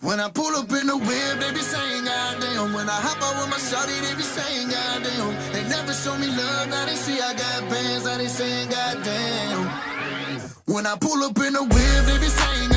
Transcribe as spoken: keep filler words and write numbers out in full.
When I pull up in the whip, they be saying goddamn. When I hop out with my shawty, they be saying goddamn. They never show me love, now they see I got bands, now they saying goddamn. When I pull up in the whip, they be saying